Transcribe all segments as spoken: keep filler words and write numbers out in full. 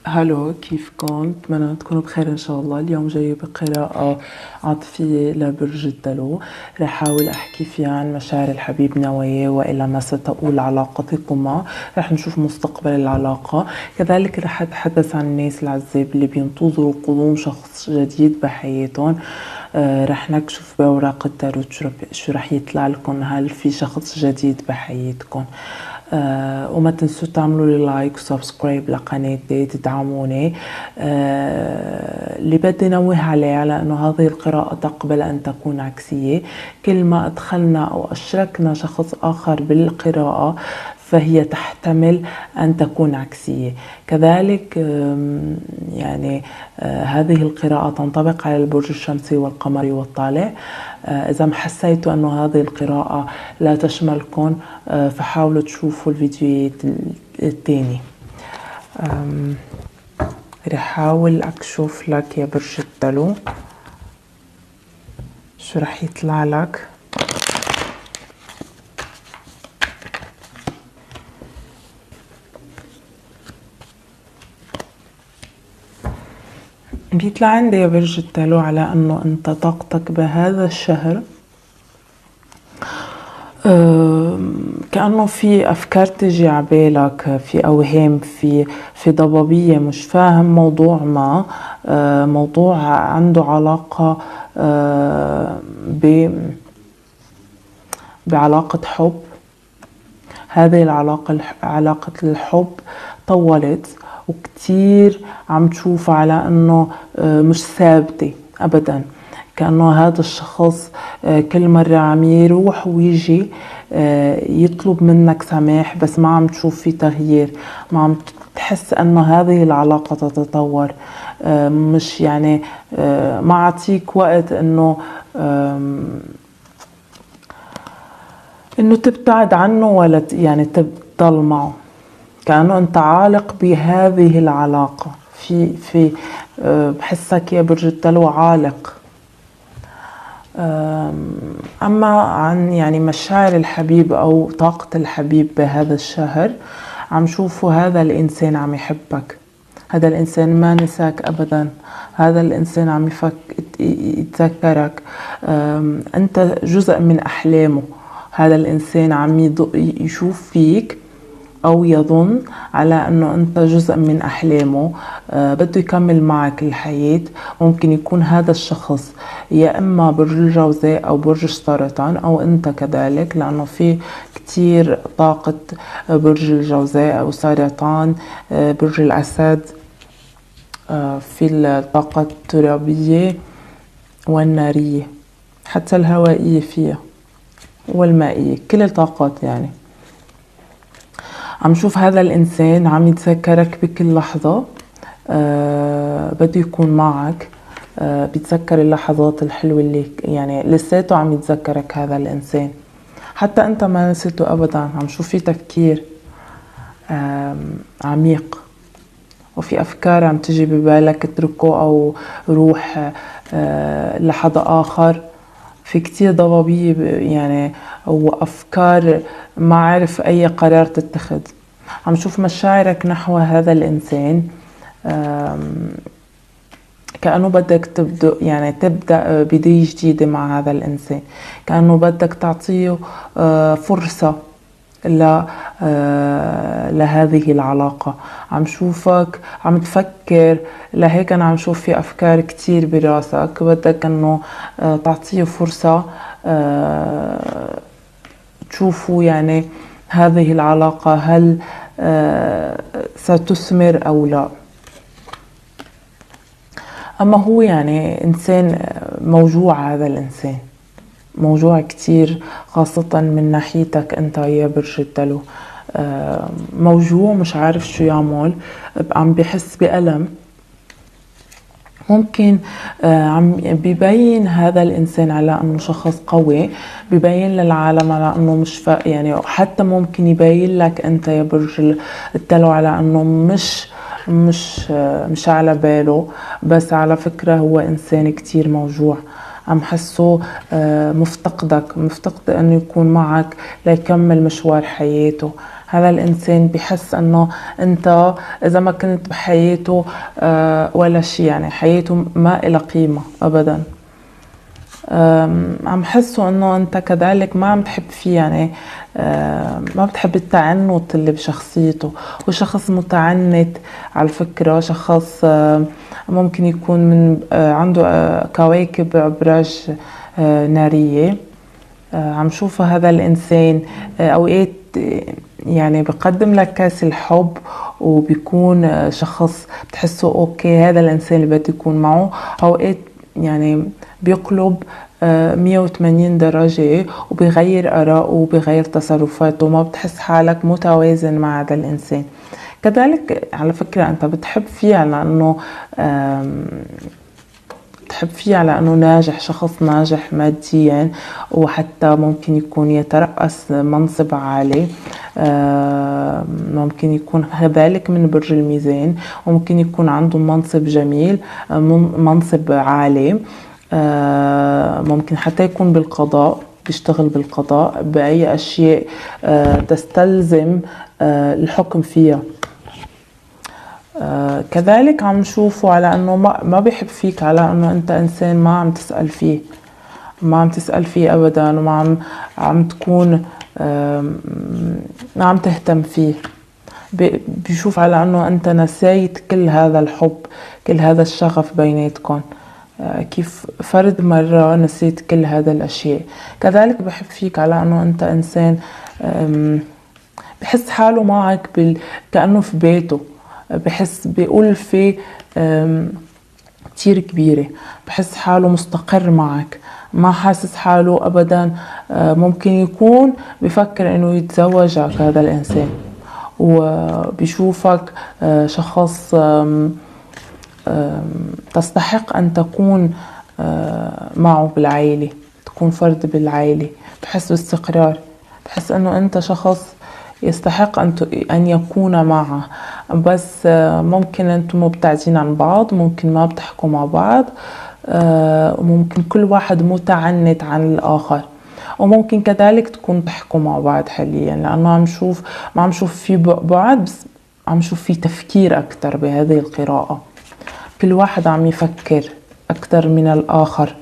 هلو، كيفكن؟ بتمنى تكونوا بخير ان شاء الله. اليوم جاي بقراءة عاطفية لبرج الدلو. رح احاول احكي فيها عن مشاعر الحبيب نواياه والى ما ستؤول علاقتكما. رح نشوف مستقبل العلاقة، كذلك رح اتحدث عن الناس العزاب اللي بينتظروا قدوم شخص جديد بحياتهم. آه رح نكشف بأوراق التاروت شو رح يطلع لكم، هل في شخص جديد بحياتكم. آه وما تنسوا تعملوا لي لايك وسبسكرايب لقناتي تدعموني. آه اللي بدي نوه عليه على انه هذه القراءة تقبل ان تكون عكسية. كل ما ادخلنا او اشركنا شخص اخر بالقراءة فهي تحتمل أن تكون عكسية. كذلك يعني هذه القراءة تنطبق على البرج الشمسي والقمري والطالع. إذا ما حسيتوا أنه هذه القراءة لا تشملكم فحاولوا تشوفوا الفيديوهات التاني. رح أحاول أكشف لك يا برج الدلو شو رح يطلع لك. بيطلع عندي يا برج الدلو على انه انت طاقتك بهذا الشهر أه كأنه في افكار تجي عبالك، في اوهام، في في ضبابية، مش فاهم موضوع ما أه موضوع عنده علاقة أه ب بعلاقة حب. هذه العلاقة علاقة الحب طولت وكتير عم تشوف على انه مش ثابتة ابدا، كأنه هذا الشخص كل مرة عم يروح ويجي يطلب منك سماح بس ما عم تشوف في تغيير، ما عم تحس انه هذه العلاقة تتطور. مش يعني ما عطيك وقت انه انه تبتعد عنه ولا يعني تضل معه. كأنه انت عالق بهذه العلاقة، في في بحسك يا برج الدلو عالق. اما عن يعني مشاعر الحبيب او طاقة الحبيب بهذا الشهر، عم شوفوا هذا الانسان عم يحبك، هذا الانسان ما نساك ابدا، هذا الانسان عم يفك يتذكرك، انت جزء من احلامه. هذا الانسان عم يشوف فيك او يظن على انه انت جزء من احلامه. أه بده يكمل معك الحياة. ممكن يكون هذا الشخص يا اما برج الجوزاء او برج السرطان او انت كذلك، لانه في كتير طاقة برج الجوزاء او سرطان، أه برج الاسد. أه في الطاقة الترابية والنارية، حتى الهوائية فيها والمائية، كل الطاقات. يعني عم شوف هذا الإنسان عم يتذكرك بكل لحظة. أه بده يكون معك، أه بيتذكر اللحظات الحلوة اللي يعني لساته عم يتذكرك هذا الإنسان، حتى أنت ما نسيته أبدا. عم شوف في تفكير أه عميق، وفي أفكار عم تجي ببالك اتركه أو روح أه لحدا آخر. في كتير ضبابية يعني وأفكار ما عارف أي قرار تتخذ. عم شوف مشاعرك نحو هذا الإنسان كأنه بدك تبدأ يعني تبدأ بداية جديدة مع هذا الإنسان، كأنه بدك تعطيه فرصة ل لهذه العلاقة. عم شوفك عم تفكر، لهيك أنا عم شوف في أفكار كتير براسك، بدك أنه تعطيه فرصة تشوفوا يعني هذه العلاقة هل ستثمر أو لا. أما هو يعني إنسان موجوع، هذا الإنسان موجوع كتير، خاصة من ناحيتك أنت يا برج الدلو. موجوع مش عارف شو يعمل، عم بحس بألم. ممكن عم بيبين هذا الإنسان على أنه شخص قوي، بيبين للعالم على أنه مش فا يعني، حتى ممكن يبين لك أنت يا برج الدلو على أنه مش مش مش على باله، بس على فكرة هو إنسان كتير موجوع. عم حسه مفتقدك، مفتقد أنه يكون معك ليكمل مشوار حياته. هذا الإنسان بحس أنه أنت إذا ما كنت بحياته ولا شيء، يعني حياته ما إلها قيمة أبدا. عم حسه أنه أنت كذلك ما عم تحب فيه، يعني ما بتحب التعنت اللي بشخصيته. وشخص متعنت على فكرة، شخص ممكن يكون من عنده كواكب أبراج نارية. عم شوف هذا الإنسان أوقات يعني بقدم لك كاس الحب، وبيكون شخص بتحسه أوكي هذا الإنسان اللي بدي يكون معه. أوقات يعني بيقلب مية وثمانين درجة وبيغير آراءه وبيغير تصرفاته، ما بتحس حالك متوازن مع هذا الإنسان. كذلك على فكرة أنت بتحب فيه على أنه بتحب فيه على أنه ناجح، شخص ناجح ماديا، وحتى ممكن يكون يترأس منصب عالي. ممكن يكون كذلك من برج الميزان، وممكن يكون عنده منصب جميل، منصب عالي. ممكن حتى يكون بالقضاء، بيشتغل بالقضاء بأي أشياء تستلزم الحكم فيها. آه كذلك عم نشوفه على انه ما, ما بيحب فيك، على انه انت انسان ما عم تسأل فيه، ما عم تسأل فيه ابدا، وما عم عم تكون آه ما عم تهتم فيه. بيشوف على انه انت نسيت كل هذا الحب، كل هذا الشغف بيناتكم، آه كيف فرد مرة نسيت كل هذا الاشياء. كذلك بحب فيك على انه انت انسان بحس حاله معك بال... كأنه في بيته، بحس بألفة كتير كبيرة، بحس حاله مستقر معك، ما حاسس حاله أبدا. ممكن يكون بفكر إنه يتزوجك هذا الإنسان، وبيشوفك شخص تستحق أن تكون معه بالعائلة، تكون فرد بالعائلة. بحس باستقرار، بحس إنه أنت شخص يستحق أن يكون معه، بس ممكن أنتم مبتعدين عن بعض، ممكن ما بتحكوا مع بعض، وممكن كل واحد متعنت عن الآخر، وممكن كذلك تكون تحكوا مع بعض حاليا، لأنه عم شوف ما عم شوف في بعد، بس عم شوف في تفكير أكتر بهذه القراءة. كل واحد عم يفكر أكتر من الآخر.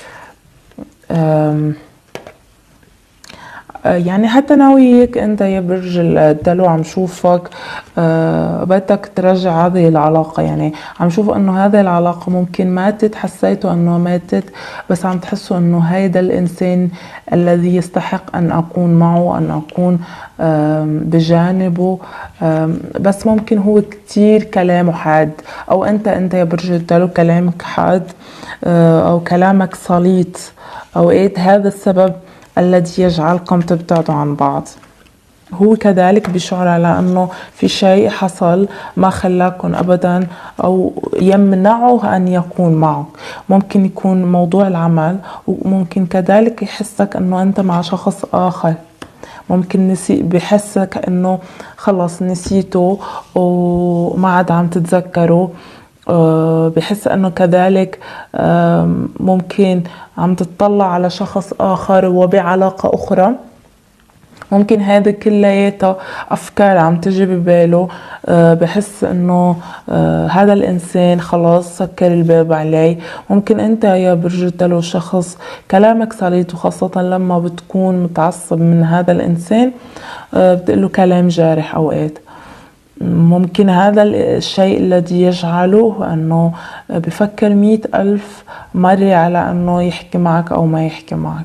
يعني حتى ناويك انت يا برج الدلو، عم شوفك أه بدك ترجع هذه العلاقة. يعني عم شوف انه هذه العلاقة ممكن ماتت، حسيتوا انه ماتت، بس عم تحسوا انه هيدا الانسان الذي يستحق ان اكون معه، ان اكون بجانبه. بس ممكن هو كتير كلامه حاد، او انت انت يا برج الدلو كلامك حاد، او كلامك سليط. اوقات هذا السبب الذي يجعلكم تبتعدوا عن بعض. هو كذلك بيشعر على أنه في شيء حصل ما خلاكم أبدا، أو يمنعه أن يكون معك. ممكن يكون موضوع العمل، وممكن كذلك يحسك أنه أنت مع شخص آخر. ممكن نسي بحسك أنه خلص نسيته وما عاد عم تتذكره. بحس أنه كذلك ممكن عم تطلع على شخص آخر وبعلاقة أخرى. ممكن هذا كلياتها أفكار عم تجي بباله. بحس أنه هذا الإنسان خلاص سكر الباب عليه. ممكن أنت يا برج الدلو شخص كلامك سليط، وخاصة لما بتكون متعصب من هذا الإنسان بتقله كلام جارح أوقات. ممكن هذا الشيء الذي يجعله أنه بفكر مئة ألف مرة على أنه يحكي معك أو ما يحكي معك.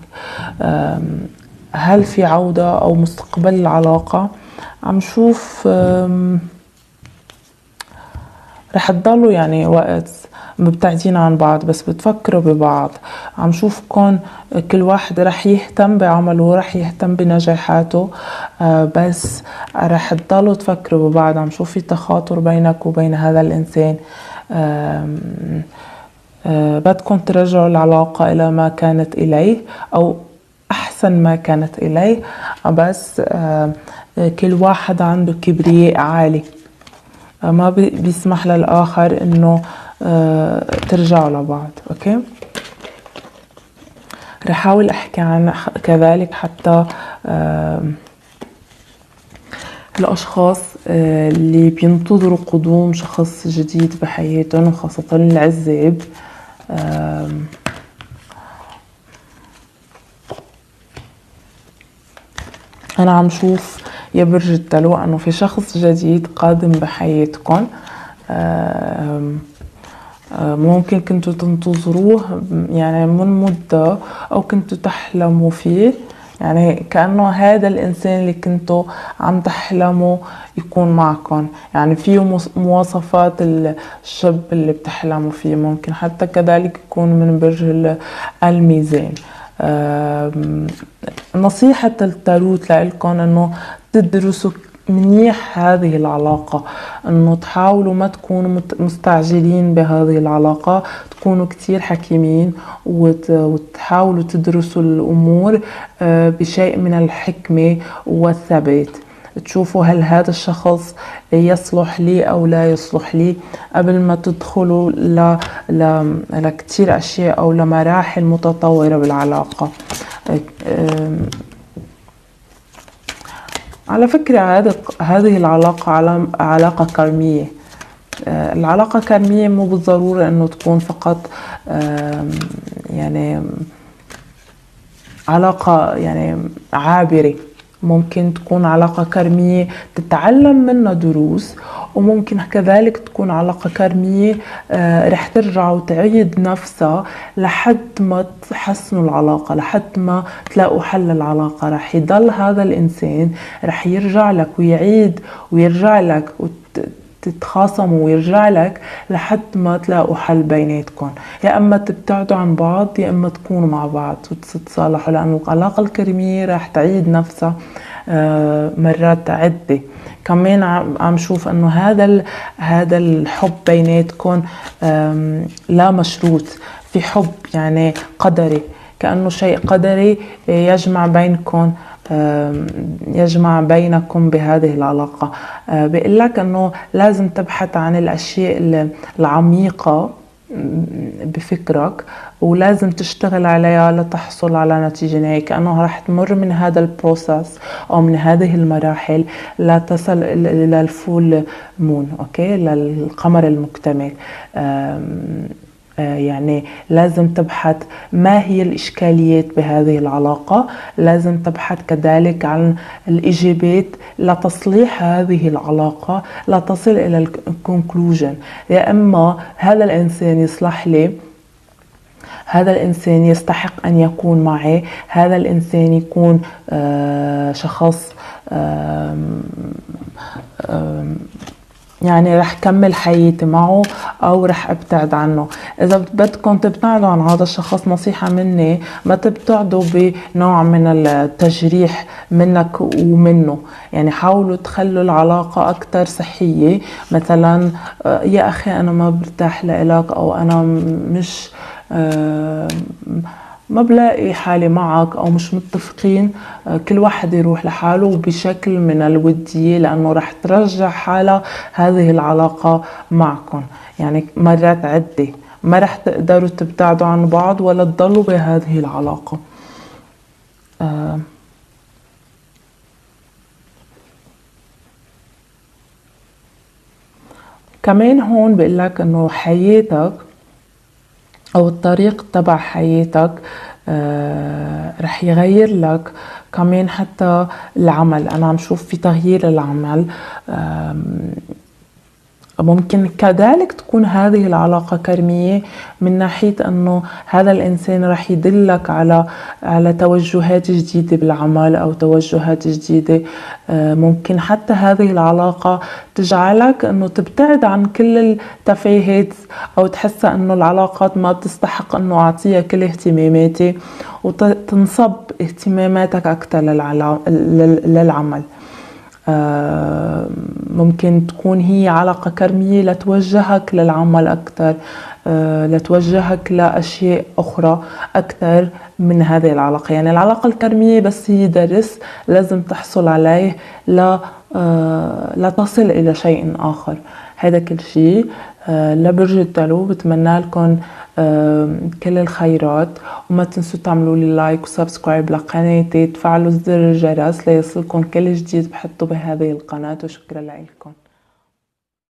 هل في عودة أو مستقبل العلاقة؟ عم شوف رح تضلوا يعني وقت مبتعدين عن بعض، بس بتفكروا ببعض. عم شوفكم كل واحد رح يهتم بعمله، رح يهتم بنجاحاته، بس رح تضلوا تفكروا ببعض. عم شوف في تخاطر بينك وبين هذا الإنسان. بدكم ترجعوا العلاقة إلى ما كانت إليه، أو أحسن ما كانت إليه، بس كل واحد عنده كبرياء عالي، ما بيسمح للآخر إنه ترجعوا لبعض. أوكي، رح أحاول أحكي عن كذلك حتى الأشخاص آه، اللي بينتظروا قدوم شخص جديد بحياتهم وخاصة العزاب، آم، أنا عم شوف يا برج الدلو أنه في شخص جديد قادم بحياتكم. آم، آم، ممكن كنتوا تنتظروه يعني من مدة أو كنتوا تحلموا فيه، يعني كأنه هذا الإنسان اللي كنتوا عم تحلموا يكون معكم، يعني فيه مواصفات الشاب اللي بتحلموا فيه. ممكن حتى كذلك يكون من برج الميزان. نصيحة التاروت لكم انه تدرسوا منيح هذه العلاقة، انه تحاولوا ما تكونوا مستعجلين بهذه العلاقة، تكونوا كتير حكيمين وتحاولوا تدرسوا الامور بشيء من الحكمة والثبات، تشوفوا هل هذا الشخص يصلح لي او لا يصلح لي قبل ما تدخلوا ل... ل... لكتير اشياء او لمراحل متطورة بالعلاقة. على فكرة هذه هذه العلاقة علاقة كارمية. العلاقة كارمية مو بالضرورة انه تكون فقط يعني علاقة يعني عابرة، ممكن تكون علاقة كارمية تتعلم منها دروس، وممكن كذلك تكون علاقة كارمية آه رح ترجع وتعيد نفسها لحد ما تحسنوا العلاقة، لحد ما تلاقوا حل العلاقة. رح يضل هذا الإنسان رح يرجع لك ويعيد ويرجع لك تتخاصموا ويرجع لك لحد ما تلاقوا حل بيناتكم، يا اما تبتعدوا عن بعض يا اما تكونوا مع بعض وتتصالحوا، لانه العلاقه الكريميه راح تعيد نفسها مرات عده. كمان عم شوف انه هذا هذا الحب بيناتكم لا مشروط، في حب يعني قدري، كأنه شيء قدري يجمع بينكم يجمع بينكم بهذه العلاقة. بيقول لك انه لازم تبحث عن الاشياء العميقة بفكرك ولازم تشتغل عليها لتحصل على نتيجة نهائية، كأنه رح تمر من هذا البروسس او من هذه المراحل لا تصل الى الفول مون، اوكي، للقمر المكتمل. يعني لازم تبحث ما هي الإشكاليات بهذه العلاقة، لازم تبحث كذلك عن الإجابات لتصليح هذه العلاقة لا تصل إلى الكونكلوجن، يا إما هذا الإنسان يصلح لي، هذا الإنسان يستحق أن يكون معي، هذا الإنسان يكون آه شخص آه آه يعني رح كمل حياتي معه او رح ابتعد عنه. اذا بدكم تبتعدوا عن هذا الشخص، نصيحة مني ما تبتعدوا بنوع من التجريح منك ومنه، يعني حاولوا تخلوا العلاقة اكتر صحية. مثلا يا اخي انا ما برتاح لك، او انا مش ما بلاقي حالي معك، او مش متفقين، كل واحد يروح لحاله بشكل من الودية، لانه رح ترجع حالة هذه العلاقة معكم. يعني مرات عدة ما رح تقدروا تبتعدوا عن بعض ولا تضلوا بهذه العلاقة. آه كمان هون بقول لك انه حياتك او الطريق تبع حياتك آه رح يغير لك كمان حتى العمل. انا عم شوف في تغيير العمل، آه ممكن كذلك تكون هذه العلاقة كرمية من ناحية انه هذا الانسان رح يدلك على على توجهات جديدة بالعمل او توجهات جديدة. ممكن حتى هذه العلاقة تجعلك انه تبتعد عن كل التفاهات، او تحس انه العلاقات ما بتستحق انه اعطيها كل اهتماماتي، وتنصب اهتماماتك اكثر للعمل. آه ممكن تكون هي علاقة كرمية لتوجهك للعمل أكثر، آه لتوجهك لأشياء أخرى أكثر من هذه العلاقة. يعني العلاقة الكرمية بس هي درس لازم تحصل عليه ل لا تصل إلى شيء آخر. هذا كل شيء لبرج التالو. بتمنى لكم كل الخيرات، وما تنسوا تعملوا لي لايك وسبسكرايب لقناتي، تفعلوا زر الجرس ليصلكم كل جديد بحطه بهذه القناة، وشكرا لكم.